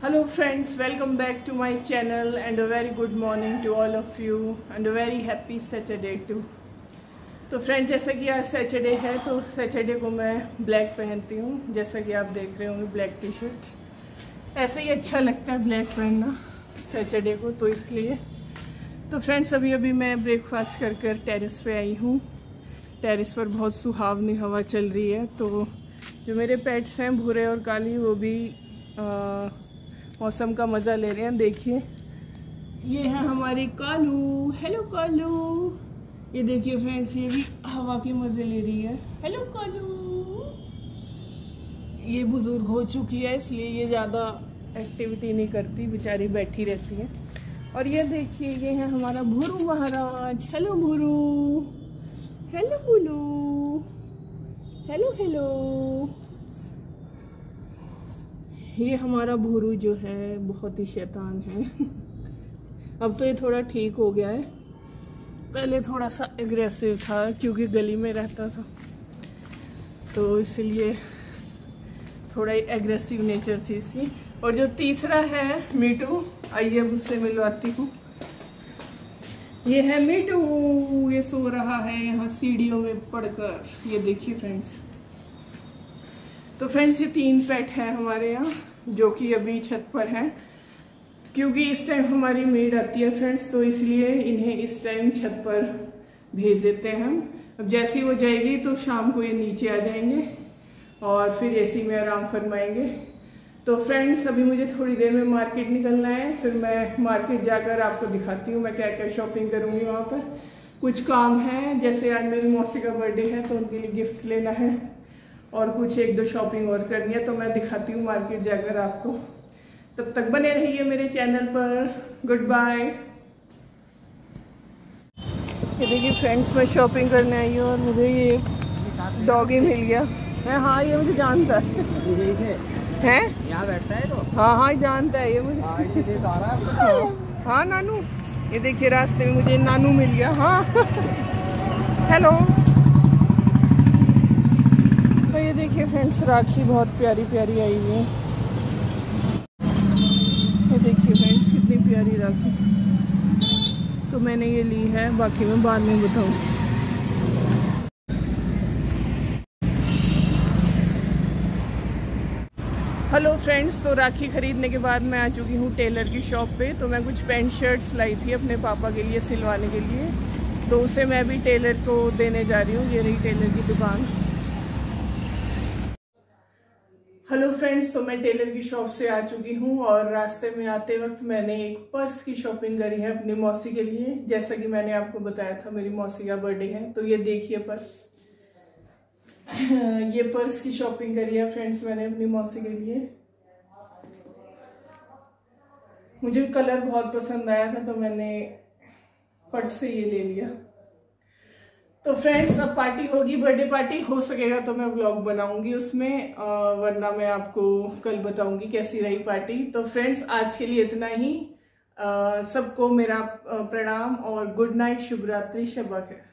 Hello friends, welcome back to my channel and a very good morning to all of you and a very happy Saturday too. तो friend जैसा कि आज Saturday है तो Saturday को मैं black पहनती हूँ। जैसा कि आप देख रहे होंगे ब्लैक टी शर्ट ऐसे ही अच्छा लगता है ब्लैक पहनना सैटरडे को, तो इसलिए। तो फ्रेंड्स अभी मैं ब्रेकफास्ट कर टेरेस पे आई हूँ। टेरेस पर बहुत सुहावनी हवा चल रही है। तो जो मेरे पेट्स हैं भूरे और काली वो भी मौसम का मज़ा ले रहे हैं। देखिए ये है हमारी कालू। हेलो कालू, ये देखिए फ्रेंड्स ये भी हवा के मज़े ले रही है। हेलो कालू। ये बुजुर्ग हो चुकी है इसलिए ये ज़्यादा एक्टिविटी नहीं करती, बेचारी बैठी रहती है। और ये देखिए ये है हमारा Bhuru Maharaj. Hello Bhuru, hello Bulu, hello hello. ये हमारा भूरू जो है बहुत ही शैतान है। अब तो ये थोड़ा ठीक हो गया है, पहले थोड़ा सा एग्रेसिव था क्योंकि गली में रहता था तो इसलिए थोड़ा एग्रेसिव नेचर थी इसकी। और जो तीसरा है मीटू, आइए उससे मिलवाती हूँ। ये है मीटू, ये सो रहा है यहाँ सीढ़ियों में पड़कर। ये देखिए फ्रेंड्स। तो फ्रेंड्स ये 3 पेट हैं हमारे यहाँ जो कि अभी छत पर हैं क्योंकि इस टाइम हमारी मेड आती है फ्रेंड्स, तो इसलिए इन्हें इस टाइम छत पर भेज देते हैं हम। अब जैसे ही वो जाएगी तो शाम को ये नीचे आ जाएंगे और फिर एसी में आराम फरमाएंगे। तो फ्रेंड्स अभी मुझे थोड़ी देर में मार्केट निकलना है, फिर मैं मार्केट जाकर आपको दिखाती हूँ मैं क्या क्या शॉपिंग करूँगी। वहाँ पर कुछ काम है, जैसे आज मेरी मौसी का बर्थडे है तो उनके लिए गिफ्ट लेना है और कुछ 1-2 शॉपिंग और करनी है, तो मैं दिखाती हूँ मार्केट जाकर आपको। तब तक बने रहिए मेरे चैनल पर। Goodbye. ये देखिए फ्रेंड्स मैं शॉपिंग करने आई हूँ और मुझे ये डॉगी मिल गया है। हाँ ये मुझे जानता है यहाँ बैठता है तो हाँ जानता है ये मुझे। हाँ नानू, ये देखिए रास्ते में मुझे नानू मिल गया। हाँ हेलो। तो ये देखिए फ्रेंड्स राखी बहुत प्यारी प्यारी आई हुई है। ये देखिए फ्रेंड्स कितनी प्यारी राखी। तो मैंने ये ली है, बाकी मैं बाद में बताऊंगी। हेलो फ्रेंड्स, तो राखी खरीदने के बाद मैं आ चुकी हूँ टेलर की शॉप पे। तो मैं कुछ पैंट शर्ट्स लाई थी अपने पापा के लिए सिलवाने के लिए, तो उसे मैं भी टेलर को देने जा रही हूँ। ये रही टेलर की दुकान। हेलो फ्रेंड्स, तो मैं टेलर की शॉप से आ चुकी हूँ और रास्ते में आते वक्त मैंने एक पर्स की शॉपिंग करी है अपनी मौसी के लिए। जैसा कि मैंने आपको बताया था मेरी मौसी का बर्थडे है, तो ये देखिए पर्स। ये पर्स की शॉपिंग करी है फ्रेंड्स मैंने अपनी मौसी के लिए। मुझे कलर बहुत पसंद आया था तो मैंने फट से ये ले लिया। तो फ्रेंड्स अब पार्टी होगी, बर्थडे पार्टी। हो सकेगा तो मैं व्लॉग बनाऊंगी उसमें, वरना मैं आपको कल बताऊंगी कैसी रही पार्टी। तो फ्रेंड्स आज के लिए इतना ही। सबको मेरा प्रणाम और गुड नाइट, शुभ रात्रि, शब ख़ैर।